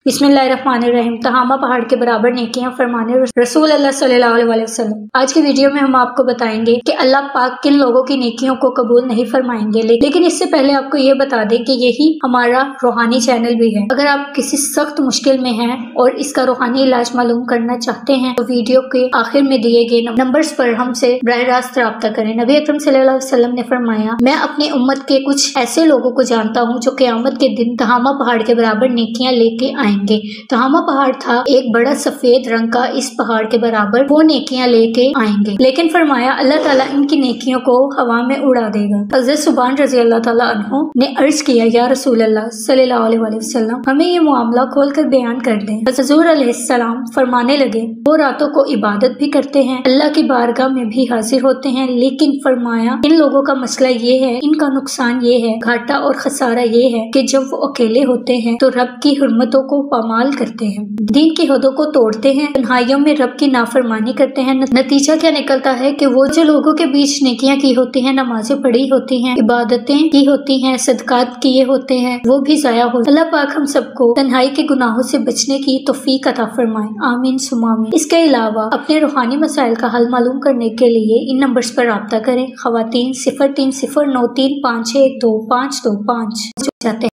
बिस्मिल्लाहिर्रहमानिर्रहीम। तहामा पहाड़ के बराबर नेकियां फरमाने रसूल अल्लाह सल्लल्लाहु अलैहि वसल्लम। आज की वीडियो में हम आपको बताएंगे कि अल्लाह पाक किन लोगों की नेकियों को कबूल नहीं फरमाएंगे, लेकिन इससे पहले आपको ये बता दें कि यही हमारा रूहानी चैनल भी है। अगर आप किसी सख्त मुश्किल में हैं और इसका रूहानी इलाज मालूम करना चाहते हैं तो वीडियो के आखिर में दिए गए नंबर्स पर हमसे बराह रास्त रब्ता करें। नबी अकरम सल्लल्लाहु अलैहि वसल्लम ने फरमाया, मैं अपनी उम्मत के कुछ ऐसे लोगों को जानता हूँ जो क़यामत के दिन तहामा पहाड़ के बराबर नेकियां लेके आएंगे। तहामा पहाड़ था एक बड़ा सफेद रंग का, इस पहाड़ के बराबर वो नेकियां लेके आएंगे, लेकिन फरमाया अल्लाह ताला इनकी नेकियों को हवा में उड़ा देगा। हज़रत सुबान रज़ी अल्लाह ताला अन्हु ने अर्ज किया, या रसूल अल्लाह सल्लल्लाहु अलैहि वसल्लम, हमें ये मामला खोल कर बयान कर दें। हुज़ूर अलैहिस्सलाम फरमाने लगे, वो रातों को इबादत भी करते हैं, अल्लाह की बारगाह में भी हाजिर होते हैं, लेकिन फरमाया इन लोगों का मसला ये है, इनका नुकसान ये है, घाटा और खसारा ये है कि जब वो अकेले होते हैं तो रब की हुर्मतों को पामाल करते हैं, दीन की हदों को तोड़ते हैं, तन्हाइयों में रब की नाफरमानी करते हैं। नतीजा क्या निकलता है कि वो जो लोगों के बीच नेकियां की होती हैं, नमाजें पढ़ी होती हैं, इबादतें की होती हैं, सदकात किए होते हैं, वो भी जाया हो। अल्लाह पाक हम सबको तन्हाई के गुनाहों से बचने की तौफीक अता फरमाए, आमीन सुम्मा आमीन। इसके अलावा अपने रूहानी मसाइल का हल मालूम करने के लिए इन नंबर्स पर राब्ता करें। ख़वातीन 030935612525 जाते हैं।